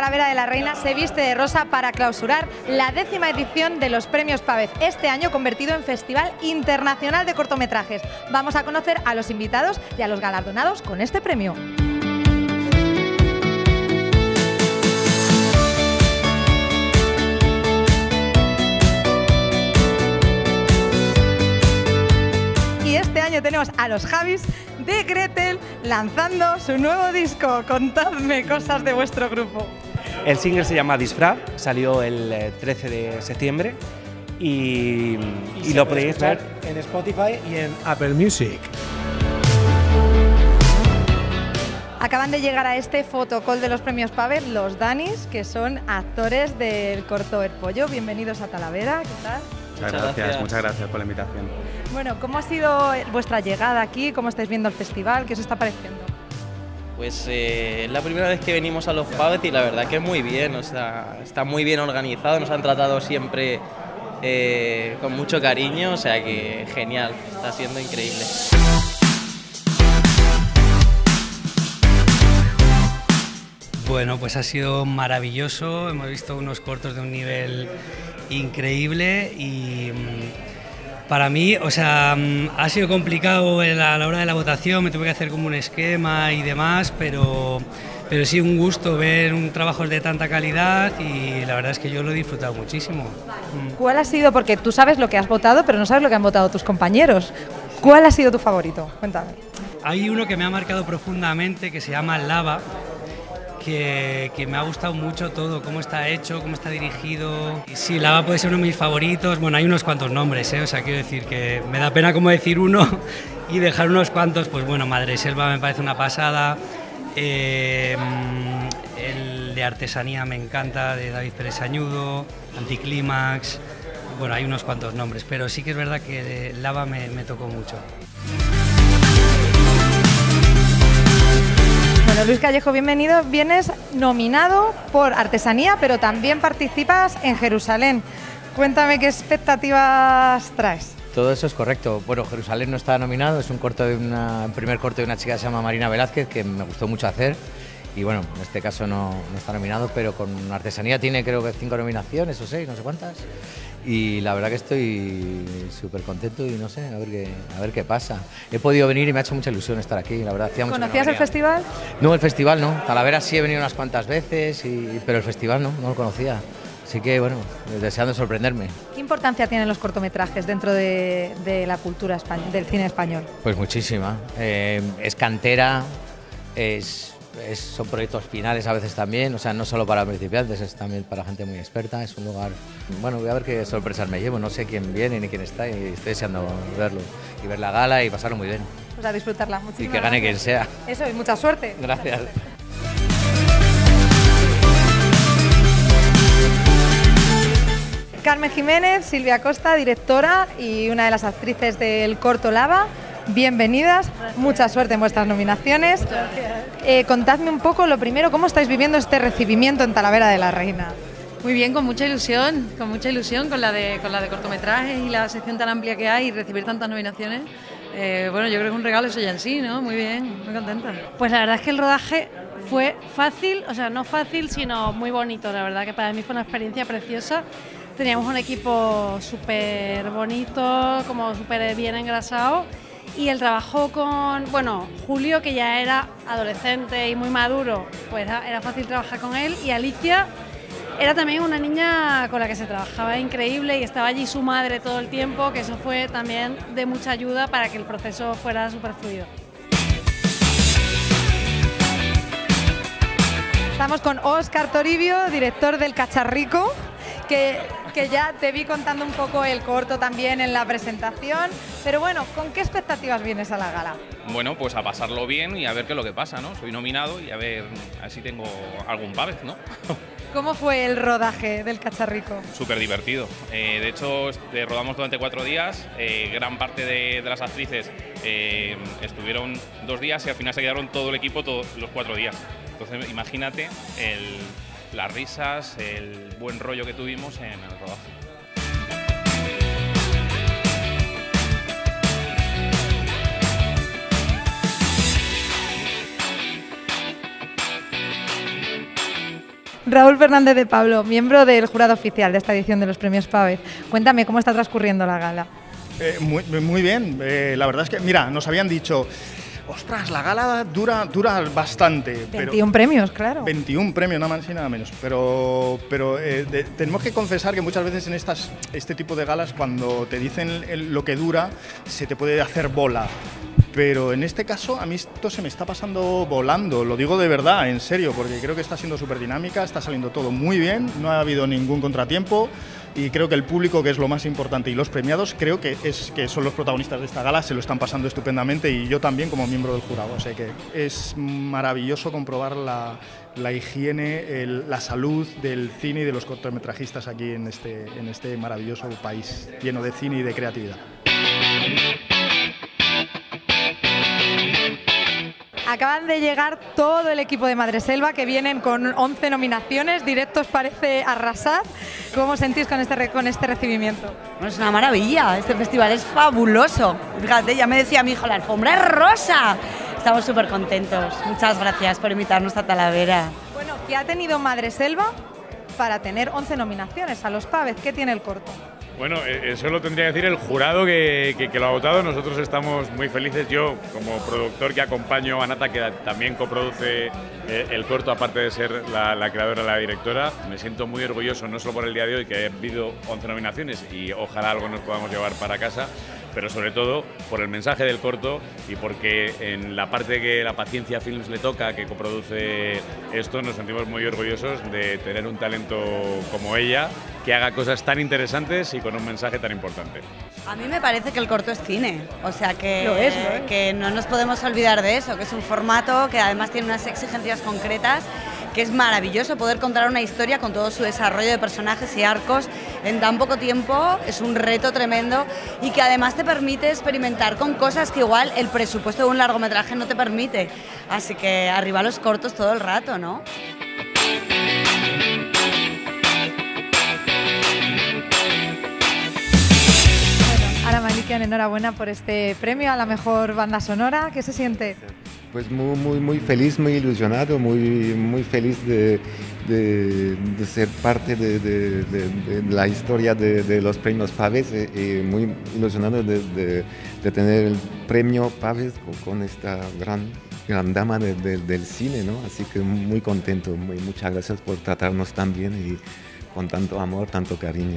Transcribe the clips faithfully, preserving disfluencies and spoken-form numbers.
Talavera de la Reina se viste de rosa para clausurar la décima edición de los Premios Pavez, este año convertido en Festival Internacional de Cortometrajes. Vamos a conocer a los invitados y a los galardonados con este premio. Y este año tenemos a los Javis de Gretel lanzando su nuevo disco. Contadme cosas de vuestro grupo. El single se llama Disfraz, salió el trece de septiembre y, y, y lo podéis ver en Spotify y en Apple Music. Acaban de llegar a este fotocall de los Premios Pavez los Danis, que son actores del corto El Pollo. Bienvenidos a Talavera, ¿qué tal? Muchas gracias, gracias, muchas gracias por la invitación. Bueno, ¿cómo ha sido vuestra llegada aquí? ¿Cómo estáis viendo el festival? ¿Qué os está pareciendo? Pues eh, es la primera vez que venimos a los Pavez y la verdad que muy bien, o sea, está muy bien organizado, nos han tratado siempre eh, con mucho cariño, o sea que genial, está siendo increíble. Bueno, pues ha sido maravilloso, hemos visto unos cortos de un nivel increíble y para mí, o sea, ha sido complicado a la hora de la votación, me tuve que hacer como un esquema y demás, pero, pero sí un gusto ver un trabajo de tanta calidad y la verdad es que yo lo he disfrutado muchísimo. ¿Cuál ha sido, porque tú sabes lo que has votado, pero no sabes lo que han votado tus compañeros? ¿Cuál ha sido tu favorito? Cuéntame. Hay uno que me ha marcado profundamente que se llama Lava. Que, que me ha gustado mucho todo, cómo está hecho, cómo está dirigido. Y sí, Lava puede ser uno de mis favoritos. Bueno, hay unos cuantos nombres, ¿eh? O sea, quiero decir que me da pena como decir uno y dejar unos cuantos. Pues bueno, Madreselva me parece una pasada. Eh, el de Artesanía me encanta, de David Pérez Añudo, Anticlímax. Bueno, hay unos cuantos nombres, pero sí que es verdad que Lava me, me tocó mucho. Bueno, Luis Callejo, bienvenido. Vienes nominado por Artesanía, pero también participas en Jerusalén. Cuéntame qué expectativas traes. Todo eso es correcto. Bueno, Jerusalén no está nominado, es un corto de una, un primer corto de una chica que se llama Marina Velázquez, que me gustó mucho hacer. Y bueno, en este caso no, no está nominado, pero con Artesanía tiene creo que cinco nominaciones o seis, no sé cuántas. Y la verdad que estoy súper contento y no sé, a ver, qué, a ver qué pasa. He podido venir y me ha hecho mucha ilusión estar aquí, la verdad. Hacía mucho ¿Conocías el festival? No, el festival no. Talavera sí he venido unas cuantas veces, y, pero el festival no, no lo conocía. Así que bueno, deseando sorprenderme. ¿Qué importancia tienen los cortometrajes dentro de, de la cultura español, del cine español? Pues muchísima. Eh, es cantera, es... Es, son proyectos finales a veces también, o sea, no solo para principiantes, es también para gente muy experta. Es un lugar, bueno, voy a ver qué sorpresas me llevo, no sé quién viene ni quién está y estoy deseando verlo y ver la gala y pasarlo muy bien. Pues a disfrutarla. Muchísimas y que gane gracias. quien sea. Eso, y mucha suerte. Gracias. Carmen Jiménez, Silvia Costa, directora y una de las actrices del corto Lava. Bienvenidas, gracias. Mucha suerte en vuestras nominaciones. Eh, contadme un poco, lo primero, ¿cómo estáis viviendo este recibimiento en Talavera de la Reina? Muy bien, con mucha ilusión, con mucha ilusión con la de, con la de cortometrajes y la sección tan amplia que hay y recibir tantas nominaciones. Eh, bueno, yo creo que es un regalo eso ya en sí, ¿no? Muy bien, muy contenta. Pues la verdad es que el rodaje fue fácil, o sea, no fácil, sino muy bonito. La verdad que para mí fue una experiencia preciosa. Teníamos un equipo súper bonito, como súper bien engrasado. Y el trabajo con, bueno, Julio, que ya era adolescente y muy maduro, pues era, era fácil trabajar con él. Y Alicia era también una niña con la que se trabajaba increíble y estaba allí su madre todo el tiempo, que eso fue también de mucha ayuda para que el proceso fuera súper fluido. Estamos con Óscar Toribio, director del Cacharrico, que, que ya te vi contando un poco el corto también en la presentación. Pero bueno, ¿con qué expectativas vienes a la gala? Bueno, pues a pasarlo bien y a ver qué es lo que pasa, ¿no? Soy nominado y a ver, a ver si tengo algún Pavez, ¿no? ¿Cómo fue el rodaje del Cacharrico? Súper divertido. Eh, de hecho, eh, rodamos durante cuatro días. Eh, gran parte de, de las actrices eh, estuvieron dos días y al final se quedaron todo el equipo todos los cuatro días. Entonces, imagínate el, las risas, el buen rollo que tuvimos en el rodaje. Raúl Fernández de Pablo, miembro del jurado oficial de esta edición de los Premios Pavez. Cuéntame, ¿cómo está transcurriendo la gala? Eh, muy, muy bien, eh, la verdad es que, mira, nos habían dicho, ostras, la gala dura, dura bastante. veintiún premios, claro. veintiún premios, nada más y nada menos. Pero, pero eh, de, tenemos que confesar que muchas veces en estas, este tipo de galas, cuando te dicen el, lo que dura, se te puede hacer bola. Pero en este caso a mí esto se me está pasando volando, lo digo de verdad, en serio, porque creo que está siendo súper dinámica, está saliendo todo muy bien, no ha habido ningún contratiempo y creo que el público, que es lo más importante, y los premiados, creo que, es, que son los protagonistas de esta gala, se lo están pasando estupendamente y yo también como miembro del jurado. O sea que es maravilloso comprobar la, la higiene, el, la salud del cine y de los cortometrajistas aquí en este, en este maravilloso país lleno de cine y de creatividad. Acaban de llegar todo el equipo de Madreselva, que vienen con once nominaciones, directos parece arrasar. ¿Cómo os sentís con este, con este recibimiento? Bueno, es una maravilla, este festival es fabuloso. Fíjate, ya me decía mi hijo, la alfombra es rosa. Estamos súper contentos. Muchas gracias por invitarnos a Talavera. Bueno, ¿qué ha tenido Madreselva para tener once nominaciones a los Pavez? ¿Qué tiene el corto? Bueno, eso lo tendría que decir el jurado que, que, que lo ha votado. Nosotros estamos muy felices. Yo, como productor que acompaño a Nata, que también coproduce eh, el corto, aparte de ser la, la creadora y la directora, me siento muy orgulloso, no solo por el día de hoy, que ha habido once nominaciones y ojalá algo nos podamos llevar para casa, pero sobre todo por el mensaje del corto y porque en la parte que la Paciencia Films le toca, que coproduce esto, nos sentimos muy orgullosos de tener un talento como ella, que haga cosas tan interesantes y con un mensaje tan importante. A mí me parece que el corto es cine, o sea que, lo es, lo es. que no nos podemos olvidar de eso, que es un formato que además tiene unas exigencias concretas, que es maravilloso poder contar una historia con todo su desarrollo de personajes y arcos en tan poco tiempo, es un reto tremendo y que además te permite experimentar con cosas que igual el presupuesto de un largometraje no te permite, así que arriba los cortos todo el rato, ¿no? Ara Malikian, enhorabuena por este premio a la mejor banda sonora. ¿Qué se siente? Pues muy, muy, muy feliz, muy ilusionado, muy, muy feliz de, de, de ser parte de, de, de, de la historia de, de los premios Pavez y muy ilusionado de, de, de tener el premio Pavez con, con esta gran, gran dama de, de, del cine, ¿no? Así que muy contento, muy, muchas gracias por tratarnos tan bien y con tanto amor, tanto cariño.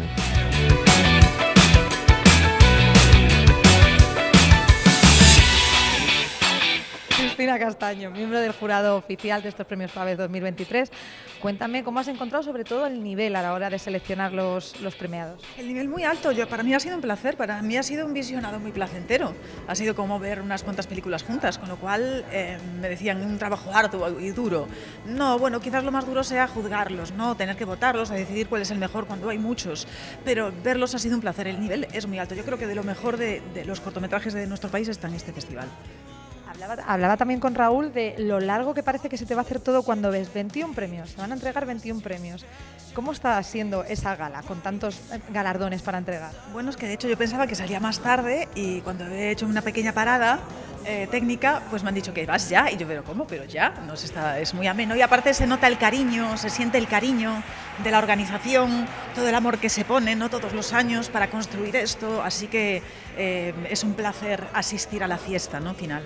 Cristina Castaño, miembro del jurado oficial de estos premios Pavez dos mil veintitrés. Cuéntame cómo has encontrado sobre todo el nivel a la hora de seleccionar los, los premiados. El nivel muy alto. Yo, para mí ha sido un placer, para mí ha sido un visionado muy placentero. Ha sido como ver unas cuantas películas juntas, con lo cual eh, me decían un trabajo arduo y duro. No, bueno, quizás lo más duro sea juzgarlos, no tener que votarlos, a decidir cuál es el mejor cuando hay muchos, pero verlos ha sido un placer. El nivel es muy alto. Yo creo que de lo mejor de, de los cortometrajes de nuestro país está en este festival. Hablaba, hablaba también con Raúl de lo largo que parece que se te va a hacer todo cuando ves veintiún premios. Se van a entregar veintiún premios. ¿Cómo está siendo esa gala con tantos galardones para entregar? Bueno, es que de hecho yo pensaba que salía más tarde y cuando he hecho una pequeña parada eh, técnica, pues me han dicho que vas ya. Y yo, pero ¿cómo? Pero ya, no se está, es muy ameno. Y aparte se nota el cariño, se siente el cariño de la organización, todo el amor que se pone, ¿no? Todos los años para construir esto. Así que eh, es un placer asistir a la fiesta, ¿no? Final.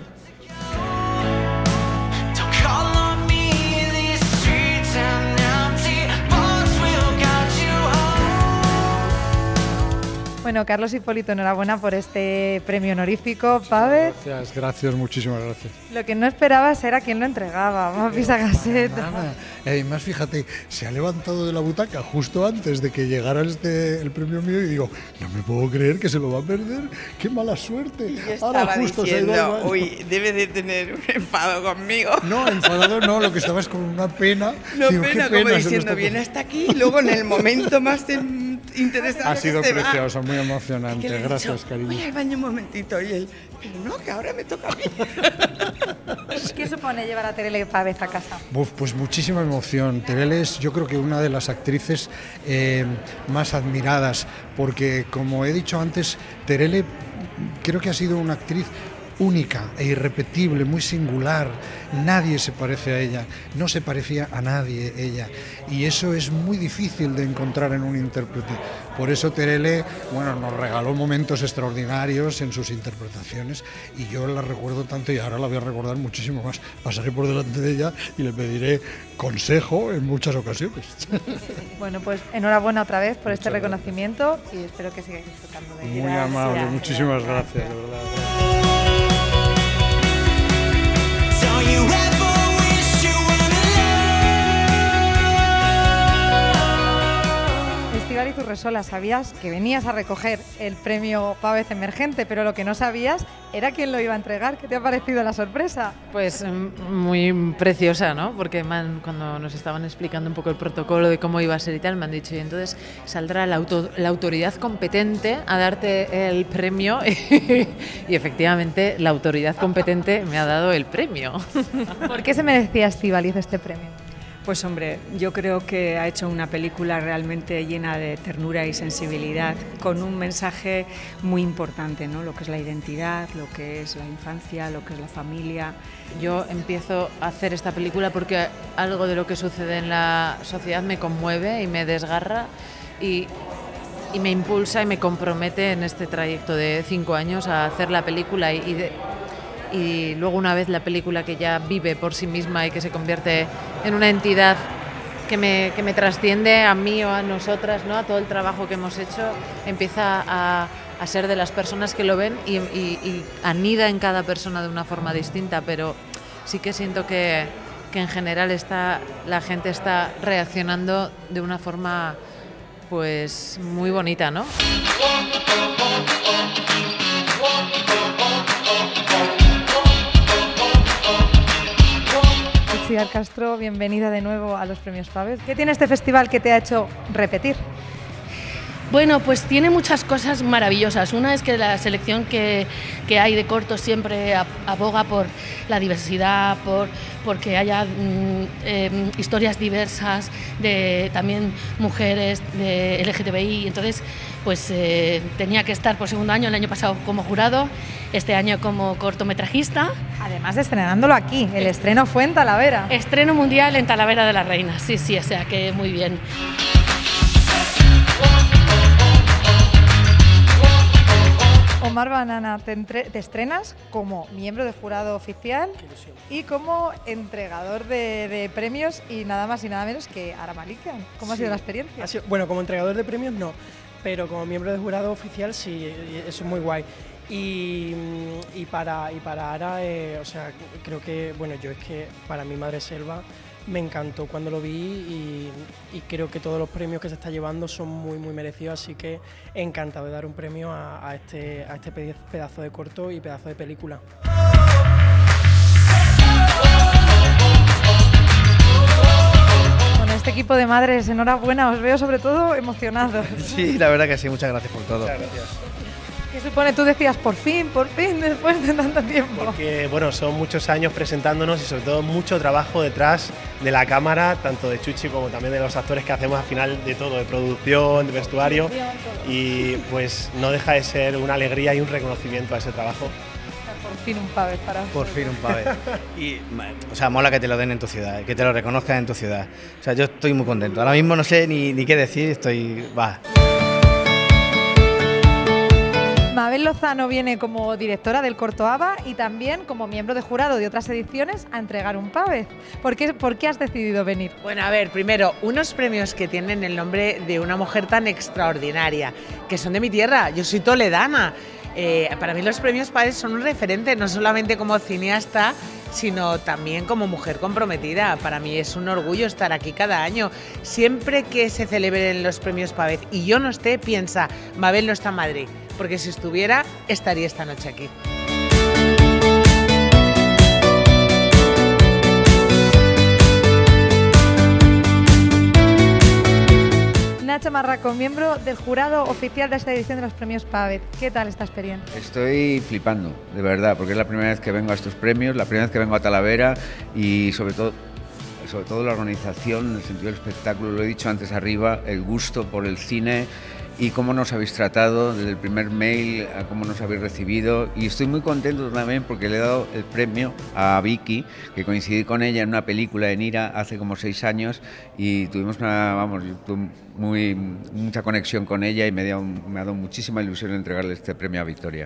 Bueno, Carlos Hipólito, enhorabuena por este premio honorífico, Pavez. Gracias, gracias, muchísimas gracias. Lo que no esperabas era quién lo entregaba, Mapis Agaseta. Además, fíjate, se ha levantado de la butaca justo antes de que llegara este, el premio mío y digo, no me puedo creer que se lo va a perder, qué mala suerte. Y yo estaba Ahora justo diciendo, se ha ido, uy, debe de tener un enfado conmigo. No, enfadado no, lo que estaba es con una pena. No, digo, pena, qué pena, como diciendo, viene hasta aquí y luego en el momento más interesante ha sido que precioso, muy emocionante. que Gracias, dicho, cariño. Voy al baño un momentito y él, pero no, que ahora me toca a mí. ¿Qué supone llevar a Terele Pavez a casa? Uf, pues muchísima emoción. Terele es, yo creo que una de las actrices eh, más admiradas, porque como he dicho antes, Terele creo que ha sido una actriz única e irrepetible, muy singular. Nadie se parece a ella, no se parecía a nadie ella. Y eso es muy difícil de encontrar en un intérprete. Por eso Terele, bueno, nos regaló momentos extraordinarios en sus interpretaciones y yo la recuerdo tanto y ahora la voy a recordar muchísimo más. Pasaré por delante de ella y le pediré consejo en muchas ocasiones. Bueno, pues enhorabuena otra vez por Muchas este gracias. reconocimiento y espero que sigáis disfrutando de Muy Gracias. amable, muchísimas gracias, de verdad. Estíbaliz Urresola, sabías que venías a recoger el premio Pávez Emergente, pero lo que no sabías era quién lo iba a entregar. ¿Qué te ha parecido la sorpresa? Pues muy preciosa, ¿no? Porque man, cuando nos estaban explicando un poco el protocolo de cómo iba a ser y tal, me han dicho, y entonces saldrá la, auto, la autoridad competente a darte el premio y efectivamente la autoridad competente me ha dado el premio. ¿Por qué se merecía Estíbaliz este premio? Pues hombre, yo creo que ha hecho una película realmente llena de ternura y sensibilidad, con un mensaje muy importante, ¿no? Lo que es la identidad, lo que es la infancia, lo que es la familia. Yo empiezo a hacer esta película porque algo de lo que sucede en la sociedad me conmueve y me desgarra y, y me impulsa y me compromete en este trayecto de cinco años a hacer la película y, y de, y luego una vez la película que ya vive por sí misma y que se convierte en una entidad que me, que me trasciende a mí o a nosotras, ¿no? A todo el trabajo que hemos hecho, empieza a, a ser de las personas que lo ven y, y, y anida en cada persona de una forma distinta, pero sí que siento que, que en general está, la gente está reaccionando de una forma pues muy bonita, ¿no? Itziar Castro, bienvenida de nuevo a los premios Pávez. ¿Qué tiene este festival que te ha hecho repetir? Bueno, pues tiene muchas cosas maravillosas. Una es que la selección que, que hay de cortos siempre aboga por la diversidad, por porque haya mm, eh, historias diversas, de también mujeres, de L G T B I. Entonces, pues eh, tenía que estar por segundo año, el año pasado como jurado, este año como cortometrajista. Además de estrenándolo aquí, el estreno fue en Talavera. Estreno mundial en Talavera de la Reina, sí, sí, o sea que muy bien. Omar Banana, te, entre, te estrenas como miembro de jurado oficial y como entregador de, de premios y nada más y nada menos que Ara Malikian. ¿Cómo sí. ha sido la experiencia? Ha sido, bueno, como entregador de premios no, pero como miembro de jurado oficial sí, eso es muy guay. Y, y, para, y para Ara, eh, o sea, creo que, bueno, yo es que para mi Madre Selva me encantó cuando lo vi y, y creo que todos los premios que se está llevando son muy muy merecidos, así que encantado de dar un premio a, a, este, a este pedazo de corto y pedazo de película. Con este equipo de madres, enhorabuena, os veo sobre todo emocionados. Sí, la verdad que sí, muchas gracias por todo. Muchas gracias. ¿Qué supone? Tú decías, por fin, por fin, después de tanto tiempo. Porque, bueno, son muchos años presentándonos y sobre todo mucho trabajo detrás de la cámara, tanto de Chuchi como también de los actores que hacemos al final de todo, de producción, de vestuario. Y pues no deja de ser una alegría y un reconocimiento a ese trabajo. Por fin un Pávez para Por fin un Pávez. Y, o sea, mola que te lo den en tu ciudad, que te lo reconozcan en tu ciudad. O sea, yo estoy muy contento. Ahora mismo no sé ni, ni qué decir, estoy... va. Mabel Lozano viene como directora del corto ABBA y también como miembro de jurado de otras ediciones a entregar un Pávez. ¿Por qué, ¿Por qué has decidido venir? Bueno, a ver, primero, unos premios que tienen el nombre de una mujer tan extraordinaria, que son de mi tierra, yo soy toledana. Eh, para mí los premios Pávez son un referente, no solamente como cineasta, sino también como mujer comprometida. Para mí es un orgullo estar aquí cada año. Siempre que se celebren los premios Pávez y yo no esté, piensa, Mabel no está en Madrid, porque si estuviera, estaría esta noche aquí. Nacho Marraco, miembro del jurado oficial de esta edición de los premios Pávez. ¿Qué tal esta experiencia? Estoy flipando, de verdad, porque es la primera vez que vengo a estos premios, la primera vez que vengo a Talavera y sobre todo, sobre todo la organización, en el sentido del espectáculo, lo he dicho antes arriba, el gusto por el cine y cómo nos habéis tratado desde el primer mail, a cómo nos habéis recibido, y estoy muy contento también porque le he dado el premio a Vicky, que coincidí con ella en una película en Ira hace como seis años y tuvimos una, vamos, yo tuve muy, mucha conexión con ella y me, dio, me ha dado muchísima ilusión entregarle este premio a Victoria.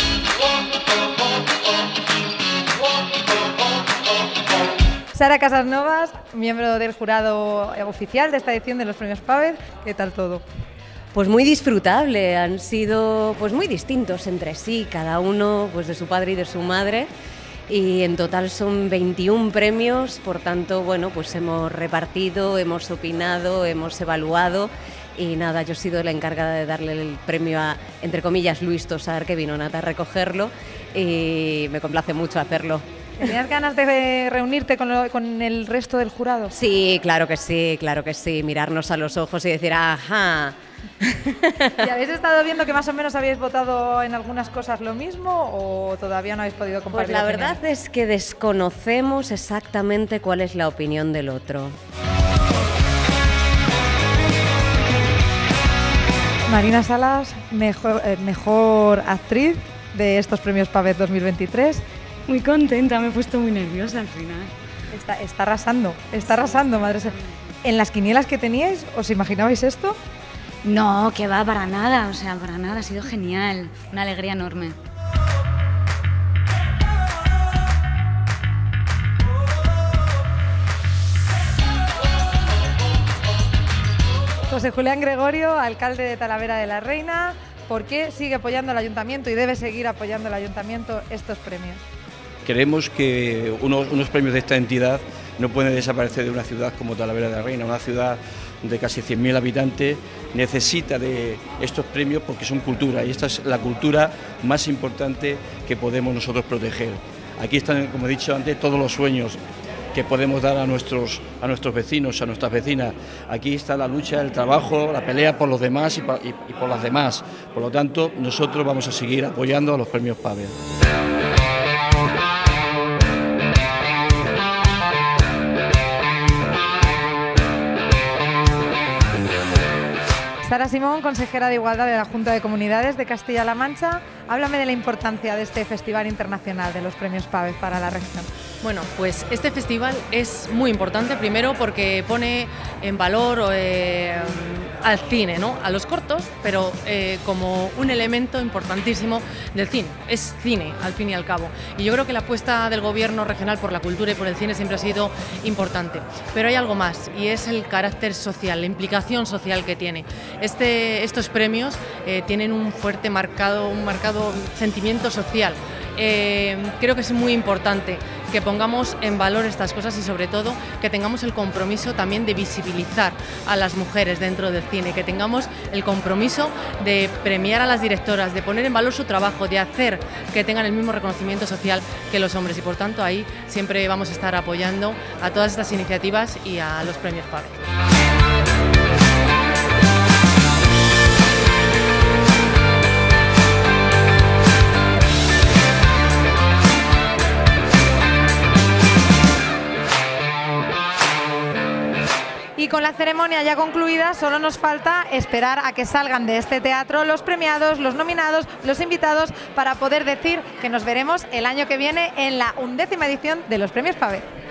Sara Casasnovas, miembro del jurado oficial de esta edición de los premios Pavez, ¿qué tal todo? Pues muy disfrutable, han sido pues muy distintos entre sí, cada uno pues de su padre y de su madre, y en total son veintiún premios, por tanto, bueno, pues hemos repartido, hemos opinado, hemos evaluado. Y nada, yo he sido la encargada de darle el premio a, entre comillas, Luis Tosar, que vino Nata a recogerlo, y me complace mucho hacerlo. ¿Tenías ganas de reunirte con, lo, con el resto del jurado? Sí, claro que sí, claro que sí, mirarnos a los ojos y decir, ajá. ¿Y habéis estado viendo que más o menos habéis votado en algunas cosas lo mismo o todavía no habéis podido compartir? Pues la verdad es que desconocemos exactamente cuál es la opinión del otro. Marina Salas, mejor, eh, mejor actriz de estos premios Pavez dos mil veintitrés. Muy contenta, me he puesto muy nerviosa al final. Está, está arrasando, está arrasando, madre. ¿En las quinielas que teníais, os imaginabais esto? No, que va, para nada, o sea, para nada, ha sido genial, una alegría enorme. José Julián Gregorio, alcalde de Talavera de la Reina, ¿por qué sigue apoyando al ayuntamiento y debe seguir apoyando al ayuntamiento estos premios? Creemos que unos, unos premios de esta entidad no pueden desaparecer de una ciudad como Talavera de la Reina, una ciudad de casi cien mil habitantes, necesita de estos premios porque son cultura y esta es la cultura más importante que podemos nosotros proteger. Aquí están, como he dicho antes, todos los sueños que podemos dar a nuestros, a nuestros vecinos, a nuestras vecinas. Aquí está la lucha, el trabajo, la pelea por los demás y por, y, y por las demás. Por lo tanto, nosotros vamos a seguir apoyando a los premios Pavez. Sara Simón, consejera de Igualdad de la Junta de Comunidades de Castilla-La Mancha, háblame de la importancia de este Festival Internacional de los Premios Pavez para la región. Bueno, pues este festival es muy importante, primero porque pone en valor eh, al cine, ¿no? A los cortos, pero eh, como un elemento importantísimo del cine. Es cine, al fin y al cabo. Y yo creo que la apuesta del Gobierno regional por la cultura y por el cine siempre ha sido importante. Pero hay algo más, y es el carácter social, la implicación social que tiene. Este, estos premios eh, tienen un fuerte marcado, un marcado sentimiento social. Eh, creo que es muy importante que pongamos en valor estas cosas y sobre todo que tengamos el compromiso también de visibilizar a las mujeres dentro del cine, que tengamos el compromiso de premiar a las directoras, de poner en valor su trabajo, de hacer que tengan el mismo reconocimiento social que los hombres y por tanto ahí siempre vamos a estar apoyando a todas estas iniciativas y a los premios Pavez. Y con la ceremonia ya concluida, solo nos falta esperar a que salgan de este teatro los premiados, los nominados, los invitados, para poder decir que nos veremos el año que viene en la undécima edición de los Premios Pavez.